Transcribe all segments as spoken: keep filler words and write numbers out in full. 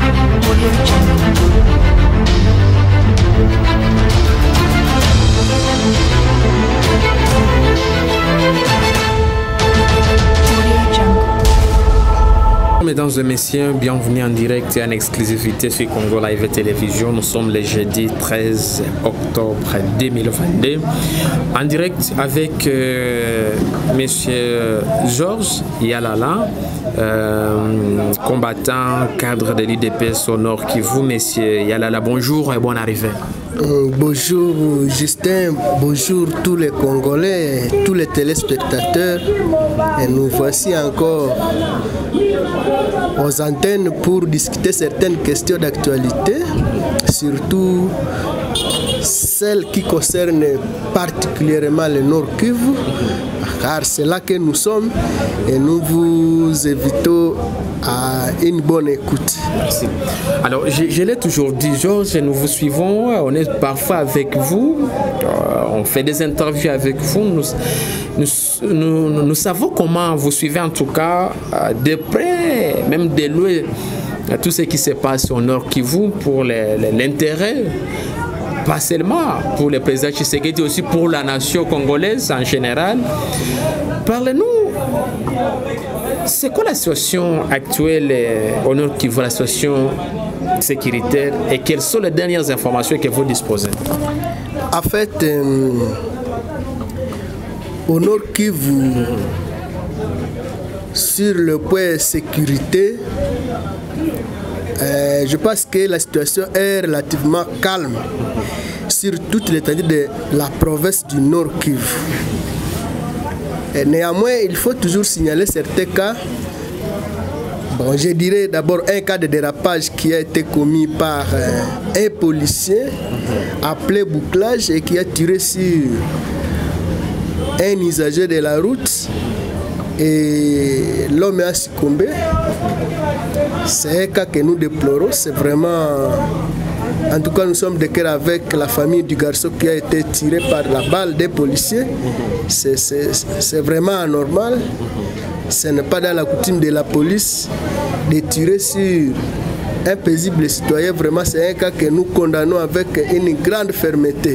Mesdames et messieurs, bienvenue en direct et en exclusivité sur Congo Live Télévision. Nous sommes le jeudi treize octobre deux mille vingt-deux en direct avec euh, monsieur Georges Yalala, euh, combattant cadre de l'I D P S au Nord Kivu. Monsieur Yalala, bonjour et bonne arrivée. Bonjour Justin, bonjour tous les Congolais, tous les téléspectateurs. Et nous voici encore aux antennes pour discuter certaines questions d'actualité, surtout celles qui concernent particulièrement le Nord Kivu, car c'est là que nous sommes et nous vous invitons à une bonne écoute. Merci. Alors, je, je l'ai toujours dit, Georges, nous vous suivons, on est parfois avec vous, euh, on fait des interviews avec vous, nous, nous, nous, nous savons comment vous suivez en tout cas euh, de près, même de loin, tout ce qui se passe au Nord Kivu pour l'intérêt, pas seulement pour le président Tshisekedi, aussi pour la nation congolaise en général. Parlez-nous. C'est quoi la situation actuelle au Nord Kivu, la situation sécuritaire, et quelles sont les dernières informations que vous disposez? En fait, euh, au Nord Kivu, sur le point sécurité, euh, je pense que la situation est relativement calme sur toute l'étendue de la province du Nord Kivu. Et néanmoins, il faut toujours signaler certains cas. Bon, je dirais d'abord un cas de dérapage qui a été commis par euh, un policier appelé Bouclage et qui a tiré sur un usager de la route et l'homme a succombé. C'est un cas que nous déplorons. C'est vraiment... En tout cas, nous sommes de cœur avec la famille du garçon qui a été tiré par la balle des policiers. C'est vraiment anormal. Ce n'est pas dans la coutume de la police de tirer sur un paisible citoyen. Vraiment, c'est un cas que nous condamnons avec une grande fermeté.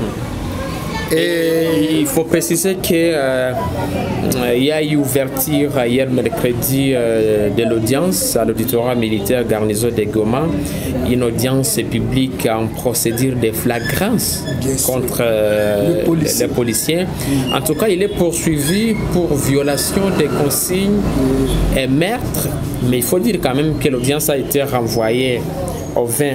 Et il faut préciser qu'il euh, y a eu ouverture hier mercredi euh, de l'audience à l'auditorat militaire garnison de Goma, une audience publique en procédure de flagrance contre euh, les policiers. les policiers. En tout cas, il est poursuivi pour violation des consignes et meurtre, mais il faut dire quand même que l'audience a été renvoyée au vingt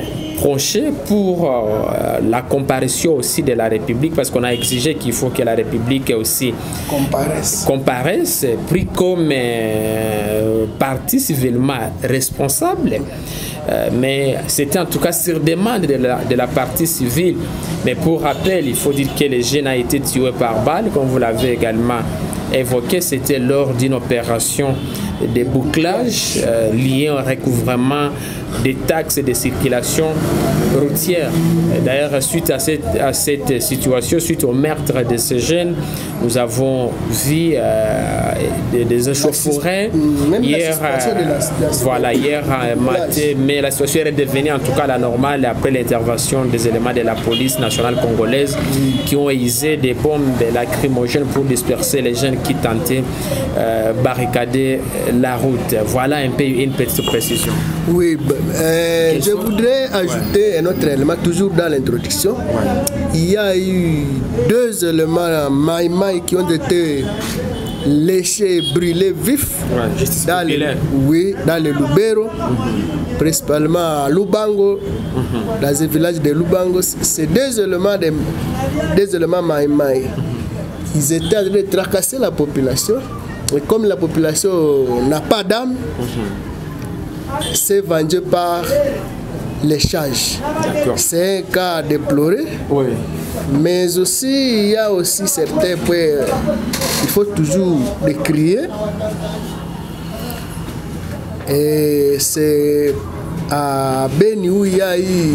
pour euh, la comparution aussi de la République, parce qu'on a exigé qu'il faut que la République aussi comparaisse, comparaisse pris comme euh, partie civilement responsable. Euh, mais c'était en tout cas sur demande de la, de la partie civile. Mais pour rappel, il faut dire que le jeune a été tué par balle, comme vous l'avez également évoqué. C'était lors d'une opération de bouclage euh, liée au recouvrement des taxes de circulation routière. D'ailleurs, suite à cette, à cette situation, suite au meurtre de ces jeunes, nous avons vu euh, des, des échauffourées hier, euh, voilà, hier euh, matin, mais la situation est devenue en tout cas la normale après l'intervention des éléments de la police nationale congolaise qui ont usé des bombes lacrymogènes pour disperser les jeunes qui tentaient euh, barricader la route. Voilà un peu une petite précision. Oui, euh, je voudrais ajouter ouais. un autre élément, toujours dans l'introduction. Ouais. Il y a eu deux éléments maïmaï qui ont été léchés, brûlés vifs ouais, dans, le, oui, dans le Lubero, mm-hmm. principalement à Lubango, mm-hmm. dans le village de Lubango. Ces deux éléments, de, deux éléments maïmaï, mm-hmm. ils étaient en train de tracasser la population. Et comme la population n'a pas d'âme, mm-hmm. c'est vendu par l'échange. C'est un cas déploré. Oui. Mais aussi, il y a aussi certains points, il faut toujours décrier. Et c'est à Beni où il y a eu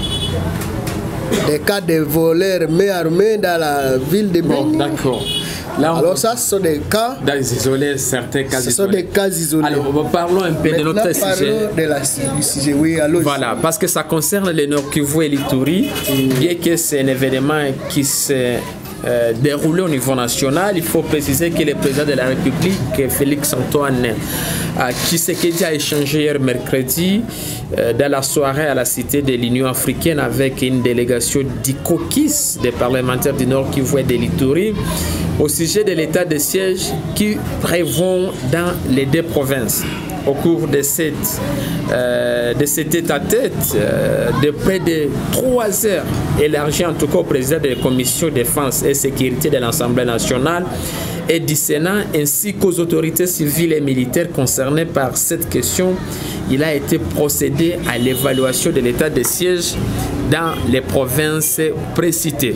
des cas de voleurs mais armés dans la ville de Beni. Bon, d'accord. Là, on... Alors ça, ce sont des cas... Isolés, certains cas Ce isolés. sont des cas isolés. Alors, parlons un peu Maintenant, de notre sujet. De la, du sujet, oui, alors voilà, parce que ça concerne le Nord Kivu et l'Ituri, mm. bien que c'est un événement qui s'est euh, déroulé au niveau national. Il faut préciser que le président de la République, Félix Antoine euh, Tshisekedi, a échangé hier mercredi euh, dans la soirée à la cité de l'Union africaine avec une délégation d'Ikokis, des parlementaires du Nord Kivu et de l'Ituri, au sujet de l'état de siège qui prévaut dans les deux provinces. Au cours de cette, euh, de cet état-tête euh, de près de trois heures, élargi en tout cas au président de la Commission défense et sécurité de l'Assemblée nationale et du Sénat, ainsi qu'aux autorités civiles et militaires concernées par cette question, il a été procédé à l'évaluation de l'état de siège dans les provinces précitées.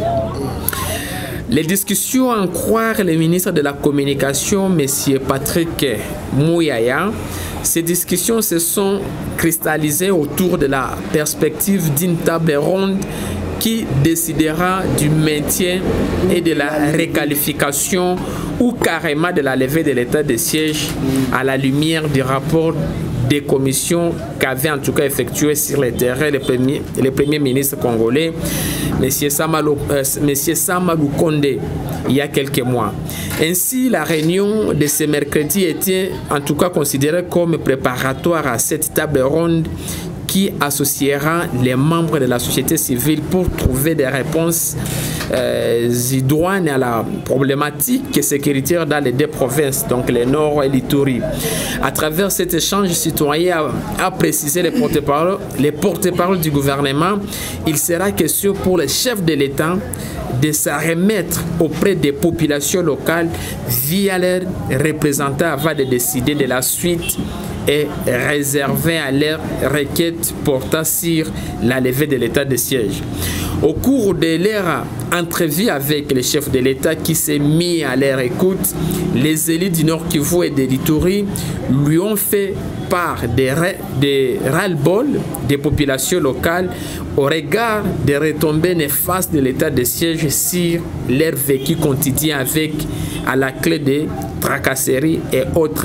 Les discussions en croire le ministre de la Communication, M. Patrick Mouyaya, ces discussions se sont cristallisées autour de la perspective d'une table ronde qui décidera du maintien et de la réqualification ou carrément de la levée de l'état de siège à la lumière du rapport des commissions qu'avait en tout cas effectué sur le terrain le premier, le premier ministre congolais, M. Samalou, euh, M. Samalou Kondé, il y a quelques mois. Ainsi, la réunion de ce mercredi était en tout cas considérée comme préparatoire à cette table ronde qui associera les membres de la société civile pour trouver des réponses euh, idoines à la problématique sécuritaire dans les deux provinces, donc le Nord et l'Ituri. À travers cet échange citoyen, a, a précisé les porte-parole les porte-parole du gouvernement, il sera question pour les chefs de l'État de se remettre auprès des populations locales via leurs représentants avant de décider de la suite et réservé à leur requête portant sur la levée de l'état de siège. Au cours de leur entrevue avec les chefs de l'État qui s'est mis à leur écoute, les élus du Nord Kivu et de l'Ituri lui ont fait part des, des ras-le-bol des populations locales au regard des retombées néfastes de l'état de siège sur leur vécu quotidien avec à la clé des tracasseries et autres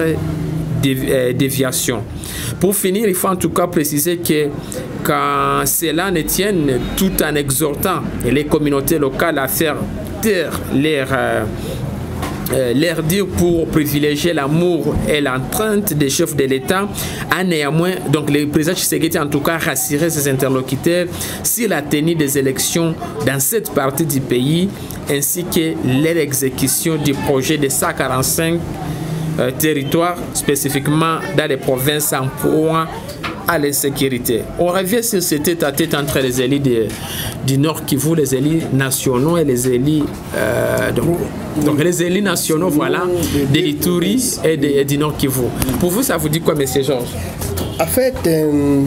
déviation. Pour finir, il faut en tout cas préciser que quand cela ne tienne, tout en exhortant les communautés locales à faire taire leur, euh, euh, leur dire pour privilégier l'amour et l'entrainte des chefs de l'État, a néanmoins, donc le président Tshisekedi en tout cas rassuré ses interlocuteurs sur la tenue des élections dans cette partie du pays, ainsi que l'exécution du projet de cent quarante-cinq Euh, territoire, spécifiquement dans les provinces en proie à l'insécurité. On revient sur ce tête-à-tête entre les élus de, du Nord Kivu, les élus nationaux et les élus euh, donc, donc les élus nationaux, voilà, de l'Ituri et, de, et du Nord Kivu. Pour vous, ça vous dit quoi, M. Georges? En fait, euh,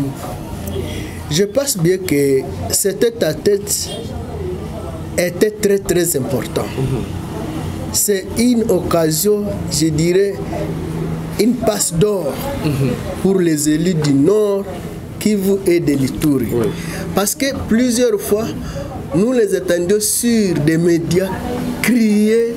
je pense bien que ce tête-à-tête était très très important. Mm-hmm. C'est une occasion, je dirais, une passe d'or mm-hmm. pour les élus du Nord, Kivu et de l'Ituri. Oui. Parce que plusieurs fois, nous les attendions sur des médias crier,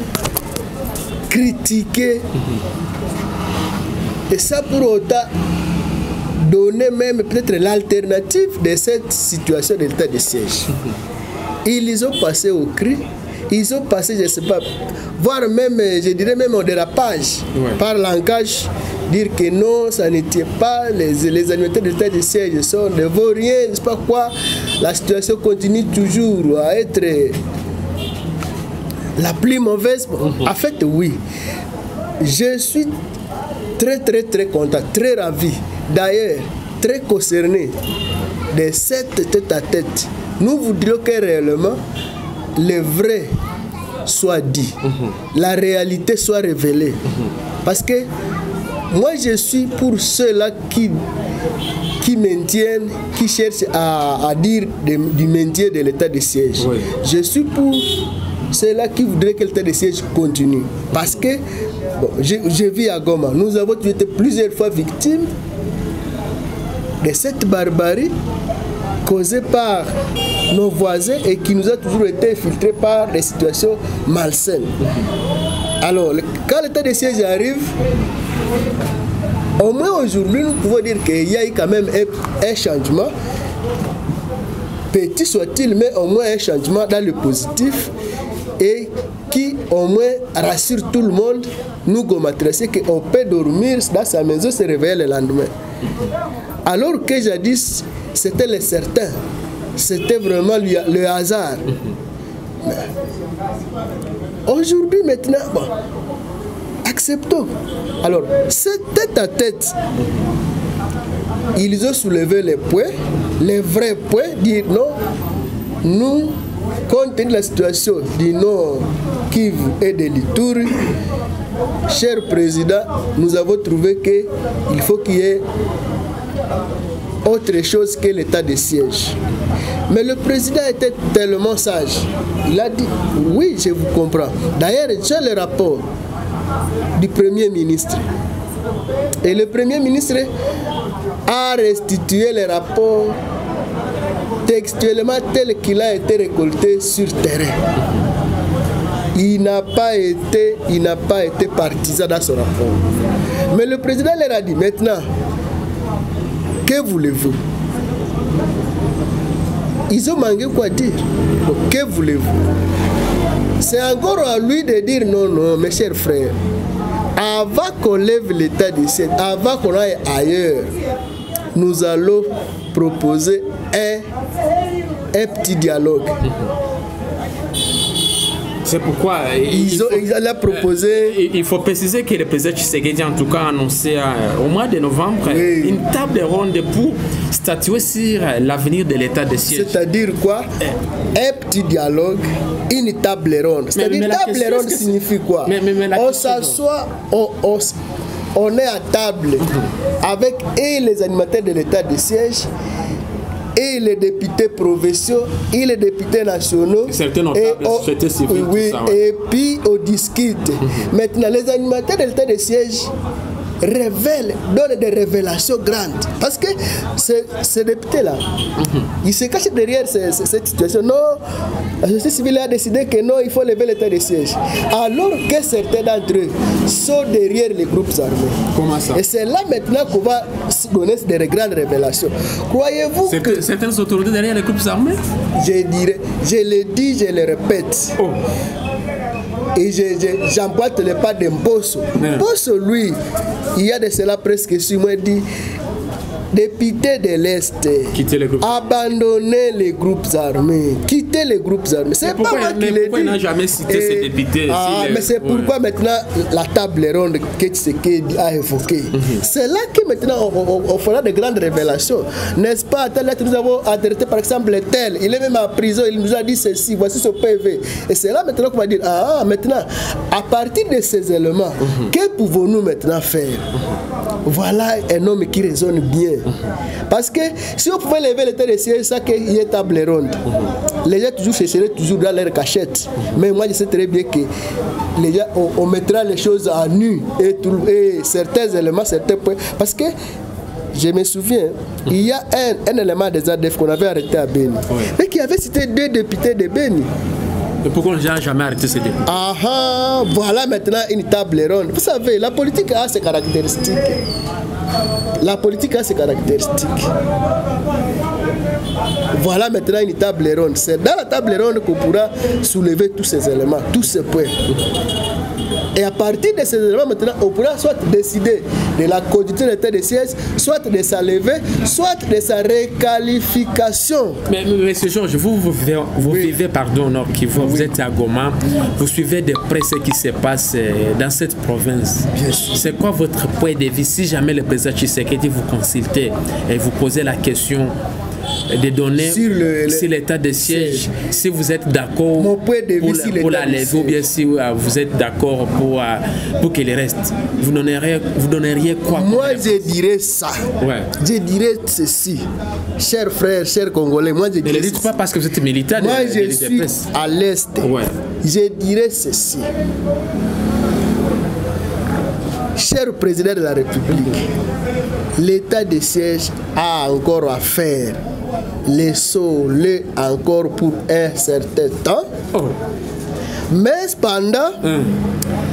critiquer. Mm-hmm. Et ça pour autant donner même peut-être l'alternative de cette situation de l'état de siège. Mm-hmm. Ils ont passé au cri. Ils ont passé, je ne sais pas, voire même, je dirais même au dérapage, ouais. par langage, dire que non, ça ne tient pas, les, les annuités de l'état de siège sont ne vaut rien, je ne sais pas quoi. La situation continue toujours à être la plus mauvaise. Mm-hmm. En fait, oui, je suis très, très, très content, très ravi, d'ailleurs, très concerné de cette tête-à-tête. Nous voudrions que réellement, le vrai soit dit, mm-hmm. la réalité soit révélée. Mm-hmm. Parce que moi je suis pour ceux-là qui, qui maintiennent, qui cherchent à, à dire de, du maintien de l'état de siège. Oui. Je suis pour ceux-là qui voudraient que l'état de siège continue. Parce que bon, je, je vis à Goma, nous avons été plusieurs fois victimes de cette barbarie causée par nos voisins et qui nous a toujours été infiltrés par des situations malsaines. Alors, quand l'état de siège arrive, au moins aujourd'hui, nous pouvons dire qu'il y a eu quand même un, un changement. Petit soit-il, mais au moins un changement dans le positif et qui au moins rassure tout le monde, nous gomatressés, qu'on peut dormir dans sa maison, se réveiller le lendemain. Alors que jadis, c'était le certain, c'était vraiment le, le hasard. Mais aujourd'hui, maintenant, bon, acceptons. Alors, c'est tête à tête. Ils ont soulevé les points, les vrais points, dire non, nous, compte tenu de la situation du Nord Kivu et de l'Ituri, cher président, nous avons trouvé qu'il faut qu'il y ait autre chose que l'état de siège. Mais le président était tellement sage. Il a dit, oui, je vous comprends. D'ailleurs, j'ai le rapport du Premier ministre. Et le Premier ministre a restitué le rapport textuellement tel qu'il a été récolté sur terrain. Il n'a pas été, il n'a pas été partisan dans son rapport. Mais le président leur a dit, maintenant, que voulez-vous? Ils ont manqué quoi dire. Donc, que voulez-vous? C'est encore à lui de dire non, non, mes chers frères. Avant qu'on lève l'état de siège, avant qu'on aille ailleurs, nous allons proposer un, un petit dialogue. C'est pourquoi ils il, ont, faut, ils ont proposé. Euh, il faut préciser que le président Tshisekedi, en tout cas, a annoncé euh, au mois de novembre oui. une table ronde pour statuer sur l'avenir de l'état de siège. C'est-à-dire quoi? Un petit dialogue, une table ronde. C'est-à-dire table question, ronde signifie quoi? mais, mais, mais On s'assoit, on, on, on est à table avec et les animateurs de l'état de siège. Et les députés provinciaux, et les députés nationaux. Certains notables de la société civile. Oui, ça, ouais. Et puis on discute. Mm-hmm. Maintenant, les animateurs de l'état de siège révèlent, donnent des révélations grandes. Parce que ces, ces députés-là, mm-hmm. ils se cachent derrière ces, ces, cette situation. Non, la société civile a décidé que non, il faut lever l'état de siège. Alors que certains d'entre eux sont derrière les groupes armés. Comment ça? Et c'est là maintenant qu'on va donner des grandes révélations. Croyez-vous que... Certaines autorités derrière les groupes armés? Je dirais, je le dis, je le répète. Oh. Et j'emboîte je, je, le pas de Mbosso. Mbosso, lui, il y a de cela presque six mois, dit député de l'Est, abandonner les groupes armés, quitter les groupes armés. C'est pas moi qui l'ai dit. Il n'a jamais cité et, ces députés. Ah, mais c'est ouais. pourquoi maintenant la table ronde que Tshisekedi a évoquée. Mm-hmm. C'est là que maintenant on, on, on fera de grandes révélations. N'est-ce pas? À telle lettre, nous avons adressé par exemple tel. Il est même en prison, il nous a dit ceci, voici son P V. Et c'est là maintenant qu'on va dire, ah, maintenant, à partir de ces éléments, mm-hmm. que pouvons-nous maintenant faire? Mm-hmm. Voilà un homme qui raisonne bien. Parce que si on pouvait lever l'état de siège, ça qu'il y ait table ronde. Les gens toujours chercheraient toujours dans leur cachette. Mais moi je sais très bien que les gens, on, on mettra les choses à nu et, tout, et certains éléments, certains points. Parce que je me souviens, il y a un, un élément des A D F qu'on avait arrêté à Beni, oui. mais qui avait cité deux députés de Beni. Et pourquoi on n'a jamais arrêté ces députés? Ah ah, voilà maintenant une table ronde. Vous savez, la politique a ses caractéristiques. La politique a ses caractéristiques. Voilà maintenant une table ronde. C'est dans la table ronde qu'on pourra soulever tous ces éléments, tous ces points. Et à partir de ces éléments, maintenant, on pourra soit décider de la conduite de l'état de siège, soit de sa levée, soit de sa réqualification. Mais, mais M. Georges, vous, vous vivez, vous oui. vivez pardon, Nord Kivu, vous oui. êtes à Goma, vous suivez de près ce qui se passe dans cette province. C'est quoi votre point de vue si jamais le président Tshisekedi vous consultez et vous posez la question de donner sur l'état de siège, si vous êtes d'accord pour, pour la levée ou bien si vous êtes d'accord pour, pour qu'il reste, vous donneriez, vous donneriez quoi? Moi je dirais ça. Ouais. Je dirais ceci. Chers frères, chers Congolais, moi je dirais. Ne le dites pas parce que vous êtes militaire. Moi de, je de, de suis presse. À l'Est. Ouais. Je dirais ceci. Cher président de la République, l'état de siège a encore à faire. Laissons-le encore pour un certain temps. Oh. Mais cependant, hum.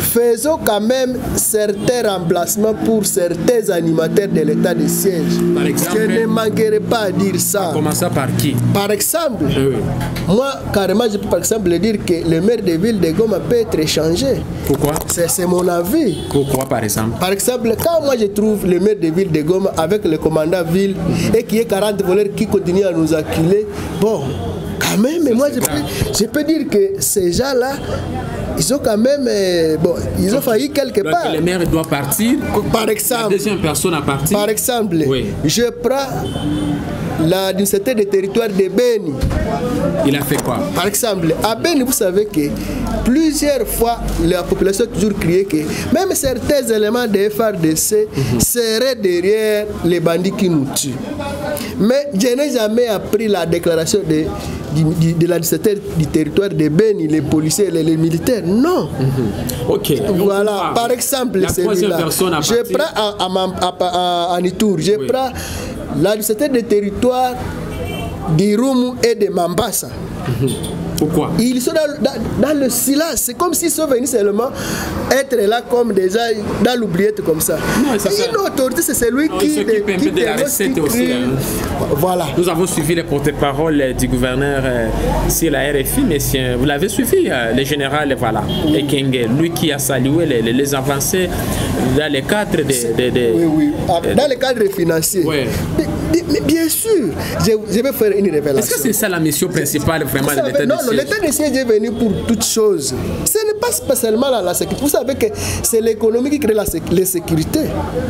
faisons quand même certains remplacements pour certains animateurs de l'état de siège. Par exemple, je ne manquerai pas à dire ça. Commencer par qui? Par exemple, oui. moi, carrément, je peux par exemple dire que le maire de ville de Goma peut être échangé. Pourquoi? C'est mon avis. Pourquoi, par exemple? Par exemple, quand moi je trouve le maire de ville de Goma avec le commandant ville et qui est quarante voleurs qui continuent à nous acculer, bon, quand même, mais moi je peux, je peux dire que ces gens-là, ils ont quand même, euh, bon, ils ont failli quelque donc, part. Le maire doit partir. Par exemple. La deuxième personne à partir. Par exemple, oui. je prends l'administrateur des territoires de Beni. Il a fait quoi? Par exemple, à Beni, vous savez que plusieurs fois, la population a toujours crié que même certains éléments de F R D C mm-hmm. seraient derrière les bandits qui nous tuent. Mais je n'ai jamais appris la déclaration de, de, de l'administrateur du territoire de Beni, les policiers et les, les militaires. Non. Mm-hmm. Ok. Voilà, par exemple, celui-là. Je prends à, à, à, à, à Nitour, je oui. prends l'administrateur des territoires d'Irumu et de Mambasa. Mm-hmm. Pourquoi? Ils sont dans, dans, dans le silence. C'est comme s'ils sont venus seulement être là comme déjà dans l'oubliette comme ça. Non, c'est ça. Une autorité, c'est celui non, qui... s'occupe un peu de la recette aussi. Hein. Voilà. Nous avons suivi les porte-paroles du gouverneur euh, sur la R F I, mais vous l'avez suivi, euh, le général, voilà, Ekenge, lui qui a salué les, les, les avancées dans le cadre de... de, de oui, oui. Euh, dans le cadre financier. Oui. Mais, mais bien sûr, je, je vais faire une révélation. Est-ce que c'est ça la mission principale vraiment de l'état de siège? L'état de siège est venu pour toutes choses. Ce n'est pas spécialement la, la sécurité. Vous savez que c'est l'économie qui crée la sécurité.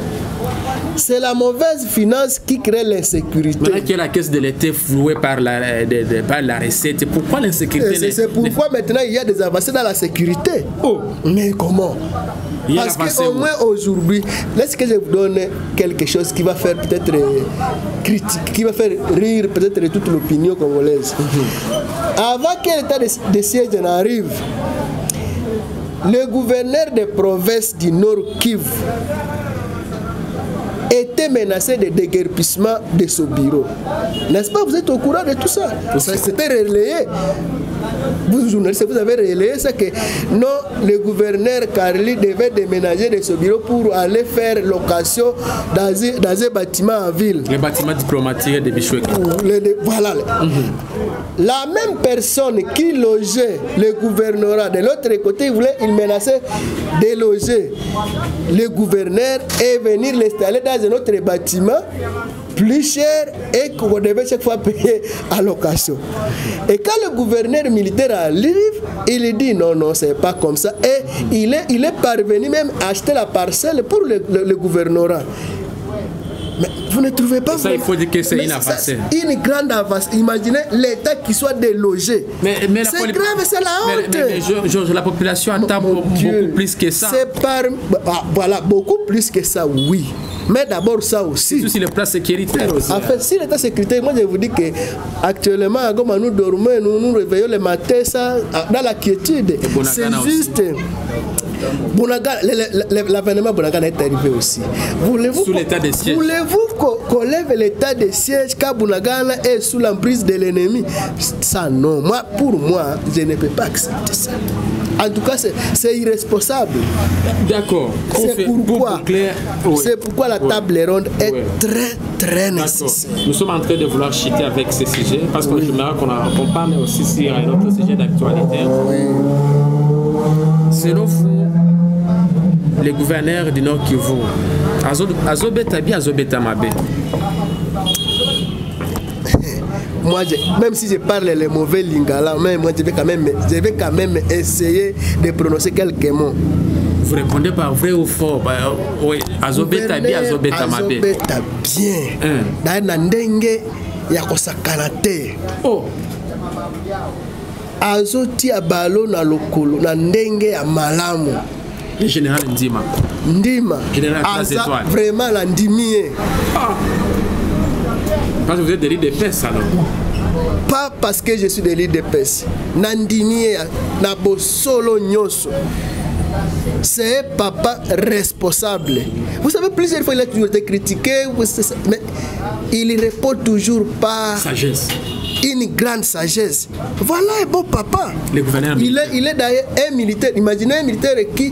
C'est la mauvaise finance qui crée l'insécurité. Maintenant que la caisse de l'État flouée par la, de, de, par la recette, pourquoi l'insécurité? C'est pourquoi maintenant il y a des avancées dans la sécurité. Oh. Mais comment? Parce qu'au moins aujourd'hui, laissez-moi que je vous donne quelque chose qui va faire peut-être critique, qui va faire rire peut-être toute l'opinion congolaise. Mm-hmm. Avant que l'état de, de siège n'arrive, le gouverneur des provinces du Nord Kivu était menacé de déguerpissement de son bureau. N'est-ce pas? Vous êtes au courant de tout ça? Ça c'était relayé. Vous, journalistes, vous avez relayé ça que non, le gouverneur Carly devait déménager de ce bureau pour aller faire location dans un, dans un bâtiment en ville. Le bâtiment diplomatique de Bichouek. Voilà. Mm-hmm. La même personne qui logeait le gouvernorat de l'autre côté, il voulait, il menaçait de loger le gouverneur et venir l'installer dans un autre bâtiment plus cher et qu'on devait chaque fois payer à location. Et quand le gouverneur militaire arrive, il dit non, non, c'est pas comme ça. Et il est, il est parvenu même à acheter la parcelle pour le, le, le gouvernorat. Mais vous ne trouvez pas... Ça, il faut dire que c'est une avancée. Une grande avancée. Imaginez l'État qui soit délogé. Mais, mais c'est grave, c'est la honte. Mais, mais, mais Georges, la population attend beaucoup plus que ça. C'est par... Ah, voilà, beaucoup plus que ça, oui. Mais d'abord ça aussi. Surtout sur le plan sécuritaire aussi. En fait, si l'état sécuritaire, moi je vous dis que actuellement, comme nous dormons, nous nous réveillons le matin, ça, dans la quiétude. C'est juste... L'avènement Bunagana est arrivé aussi. Voulez-vous sous l'état de siège. Voulez-vous qu'on lève l'état de siège quand Bunagana est sous l'emprise de l'ennemi? Ça non. Moi, pour moi, je ne peux pas accepter ça. En tout cas, c'est irresponsable. D'accord. C'est pourquoi, oui. C'est pourquoi la table oui. ronde est oui. très, très nécessaire. Nous sommes en train de vouloir chuter avec ce sujet parce que oui. j'aimerais qu'on qu parle aussi sur un autre sujet d'actualité. Oui. Selon vous, les gouverneurs du Nord Kivu, Azobeta bien, Azobeta Mabe. Moi, je, même si je parle les mauvais lingala, même moi je vais quand même, je vais quand même essayer de prononcer quelques mots. Vous répondez par vrai ou faux? Bah, oui, Azobeta bien, Azobeta Mabe. Azobeta bien. Dans la ndenge ya kosakana te. Oh. Azoti ya balo na lokolo na ndenge ya malamu. Le général Ndima. Ndima. Général trois étoiles. Vraiment la ndimie. Ah. Parce que vous êtes des leaders de peste alors. Pas parce que je suis des leaders de peste. Nandimie na bosolo nyoso. C'est un papa responsable. Vous savez, plusieurs fois il a toujours été critiqué, mais il répond toujours par sagesse. Une grande sagesse. Voilà un bon papa. Le gouverneur il est, il est d'ailleurs un militaire. Imaginez un militaire qui,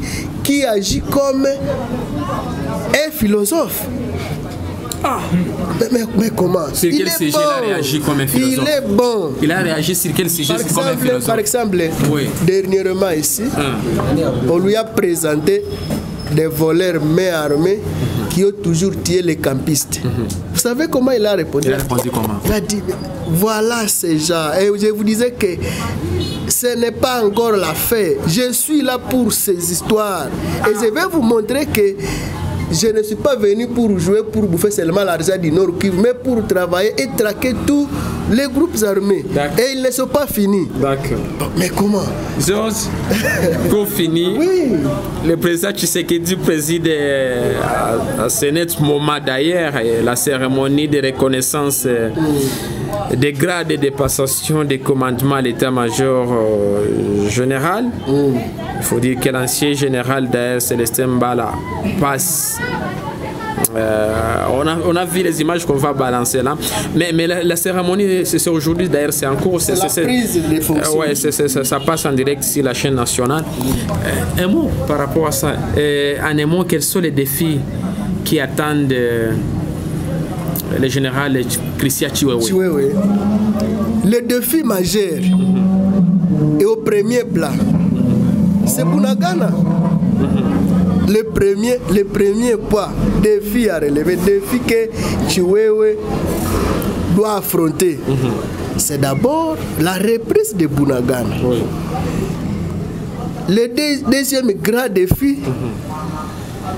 qui agit comme un philosophe. Ah. Mais, mais, mais comment? Sur quel sujet bon. Il a réagi comme un philosophe? Il est bon. Il a réagi sur quel sujet par exemple, comme un philosophe? Par exemple, oui. Dernièrement ici, ah. on lui a présenté des voleurs main armée mm-hmm. qui ont toujours tué les campistes. Mm-hmm. Vous savez comment il a répondu? Il a répondu comment? Il a dit, voilà ces gens. Et je vous disais que ce n'est pas encore la fête. Je suis là pour ces histoires. Et je vais vous montrer que je ne suis pas venu pour jouer, pour bouffer seulement l'argent du Nord Kivu, mais pour travailler et traquer tous les groupes armés. Et ils ne sont pas finis. D'accord. Mais comment? Georges, pour finir, oui. le président Tshisekedi préside à, à ce net moment d'ailleurs la cérémonie de reconnaissance mm. des grades et des passations des commandements à l'état-major euh, général. Mm. Il faut dire que l'ancien général d'ailleurs, Célestin Mbala, passe. Euh, on, a, on a vu les images qu'on va balancer là, mais, mais la, la cérémonie, c'est aujourd'hui d'ailleurs, c'est en cours. C'est la prise des fonctions. Euh, ouais, c'est, c'est, ça, ça passe en direct sur la chaîne nationale. Euh, un mot par rapport à ça. Euh, en un mot, quels sont les défis qui attendent euh, le général Christian Chiwewe? Chiwewe. Le défi majeur mm-hmm. et au premier plan, c'est Bunagana. Mm-hmm. Le premier, le premier point, défi à relever, défi que Chiwewe doit affronter, mm-hmm. c'est d'abord la reprise de Bunagana. Oui. Le deux, deuxième grand défi, mm-hmm.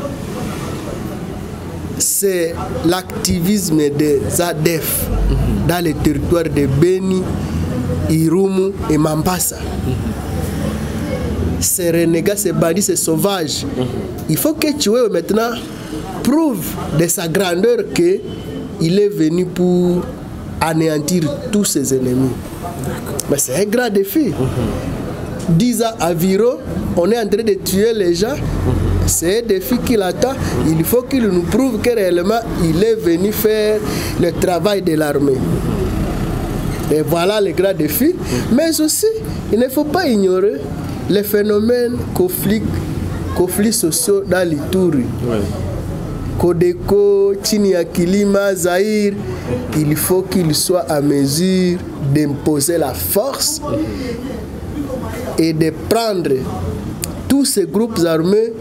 c'est l'activisme des A D F mm-hmm. dans les territoires de Beni, Irumu et Mambasa. Mm-hmm. Ces renégats, ces bandits, ces sauvages. Mm-hmm. Il faut que Chiwewe maintenant prouve de sa grandeur qu'il est venu pour anéantir tous ses ennemis. Mais c'est un grand défi. Mm-hmm. Dix ans à Viro, on est en train de tuer les gens. Mm-hmm. C'est un défi qu'il attend. Mm-hmm. Il faut qu'il nous prouve que réellement il est venu faire le travail de l'armée. Mm-hmm. Et voilà le grand défi. Mm-hmm. Mais aussi, il ne faut pas ignorer les phénomènes conflits, conflits sociaux dans l'Ituri. Ouais. Kodeko, Chiniakilima, Zaïre, il faut qu'il soit à mesure d'imposer la force et de prendre tous ces groupes armés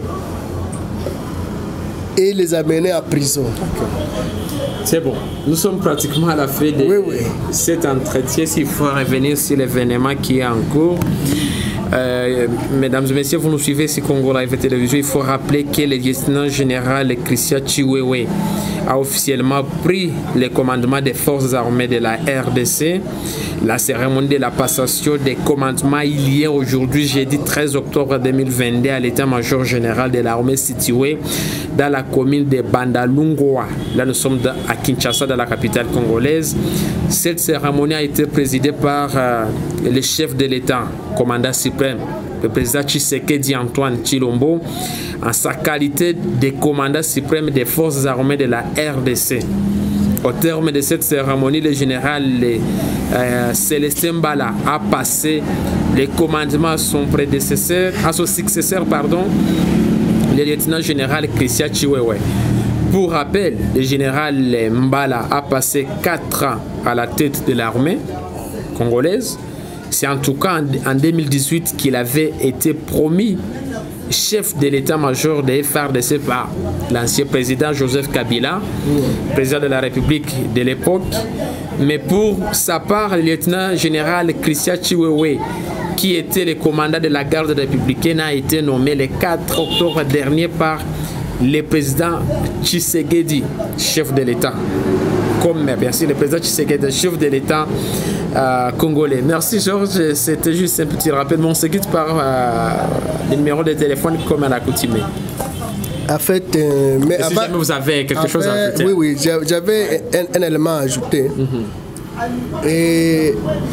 et les amener à prison. C'est bon. Nous sommes pratiquement à la fin de oui, oui. cet entretien. S'il faut revenir sur l'événement qui est en cours. Euh, mesdames et messieurs, vous nous suivez sur Congo Live Télévision. Il faut rappeler que le lieutenant général Christian Chiwewe a officiellement pris le commandement des forces armées de la R D C. La cérémonie de la passation des commandements il y a aujourd'hui, jeudi treize octobre deux mille vingt-deux, à l'état-major général de l'armée situé dans la commune de Bandalungwa. Là, nous sommes à Kinshasa, dans la capitale congolaise. Cette cérémonie a été présidée par euh, le chef de l'État, commandant suprême, le président Tshisekedi Antoine Tshilombo, en sa qualité de commandant suprême des forces armées de la R D C. Au terme de cette cérémonie, le général euh, Célestin Mbala a passé les commandements à son prédécesseur, à son successeur, pardon, le lieutenant général Christian Chiwewe. Pour rappel, le général Mbala a passé quatre ans à la tête de l'armée congolaise. C'est en tout cas en deux mille dix-huit qu'il avait été promis chef de l'état-major de F A R D C par l'ancien président Joseph Kabila, président de la République de l'époque. Mais pour sa part, le lieutenant général Christian Chiwewe, qui était le commandant de la garde républicaine, a été nommé le quatre octobre dernier par le président Tshisekedi, chef de l'État. Comme bien sûr le président Tshisekedi, chef de l'État euh, congolais. Merci Georges, c'était juste un petit rappel. On se quitte par euh, le numéro de téléphone comme à l'accoutumée. En fait, euh, mais si avant, jamais vous avez quelque chose fait, à ajouter. Oui, oui, j'avais un, un élément à ajouter. Mm-hmm. Et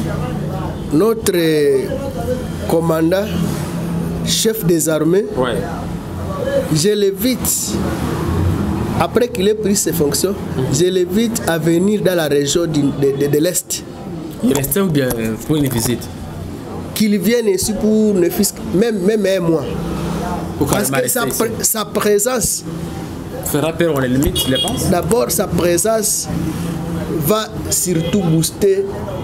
notre commandant, chef des armées, ouais. je l'évite, après qu'il ait pris ses fonctions, mm-hmm. je l'évite à venir dans la région de, de, de, de l'Est. Il restait ou bien pour une visite? Qu'il vienne ici pour ne même, même un mois. Parce que sa, pr sa présence fera peur aux limites, je pense. D'abord, sa présence va surtout booster,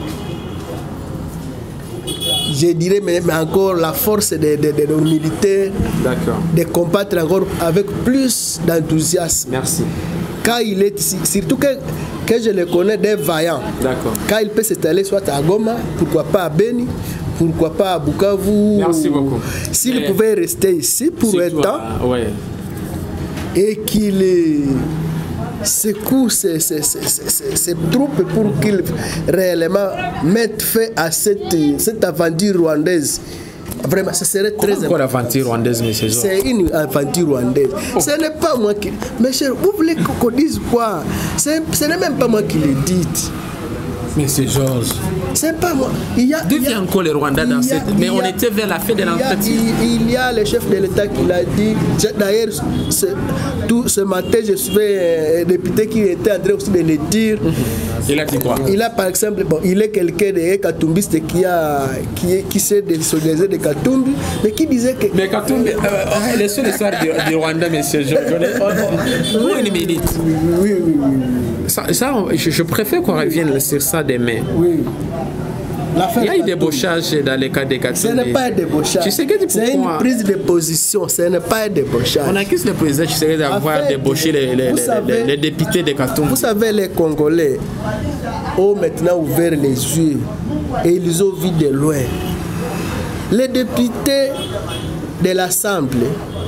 je dirais, mais encore la force de, de, de nos militaires de combattre encore avec plus d'enthousiasme. Merci. Quand il est ici, surtout que, que je le connais des vaillants. Quand il peut s'installer soit à Goma, pourquoi pas à Beni, pourquoi pas à Bukavu. Merci beaucoup. S'il pouvait rester ici pour un temps, ouais. Et qu'il secoue ses, ses, ses, ses, ses troupes pour qu'il réellement mette fin à cette, cette aventure rwandaise. Vraiment, ce serait très important. Pourquoi l'aventure rwandaise, monsieur Georges? C'est une aventure rwandaise. Oh. Ce n'est pas moi qui... Mes chers, vous voulez qu'on dise quoi? Ce n'est même pas moi qui le dis. Monsieur Georges, c'est pas moi. Il y a, d'où vient encore le Rwanda dans cette... Mais on était vers la fin de l'entretien. Il, il y a le chef de l'État qui l'a dit. D'ailleurs, ce, tout ce matin, je suivais un député qui était en train aussi de le dire. Il a dit quoi? Il a par exemple, bon, il est quelqu'un de Katumbiste qui a qui, est, qui s'est désolidé de Katumbi, mais qui disait que... Mais Katumbi, euh, euh, les seuls histoires du, du Rwanda, monsieur Georges. Vous, une minute. Oui, oui, oui. Ça, ça je, je préfère qu'on revienne sur ça demain. Oui. Il y a eu des débauchage dans les cas de Katumbi. Ce n'est pas un débauchage. C'est une prise de position. Ce n'est pas un débauchage. On accuse le président Tshisekedi d'avoir débauché les, les, savez, les, les députés de Katumbi. Vous savez, les Congolais ont maintenant ouvert les yeux et ils ont vu de loin. Les députés de l'Assemblée,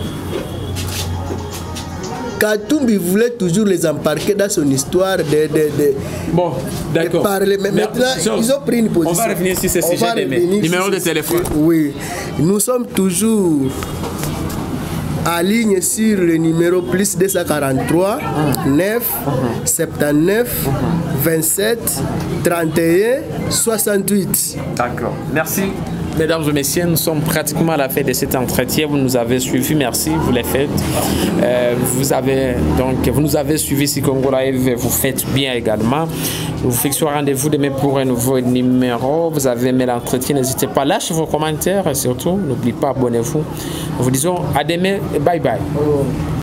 Katumbi voulait toujours les embarquer dans son histoire de, de, de, bon, d'accord. de parler. Mais maintenant, so, ils ont pris une position. On va revenir sur ce sujet demain. Numéro de téléphone. Oui. Nous sommes toujours en ligne sur le numéro plus deux cent quarante-trois, neuf, soixante-dix-neuf, vingt-sept, trente et un, soixante-huit. D'accord. Merci. Mesdames et messieurs, nous sommes pratiquement à la fin de cet entretien. Vous nous avez suivis, merci, vous les faites. Euh, vous avez donc, vous nous avez suivis sur Congo Live, vous faites bien également. Nous vous fixons rendez-vous demain pour un nouveau numéro. Vous avez aimé l'entretien, n'hésitez pas, lâchez vos commentaires et surtout, n'oubliez pas, abonnez-vous. Nous vous disons à demain et bye bye.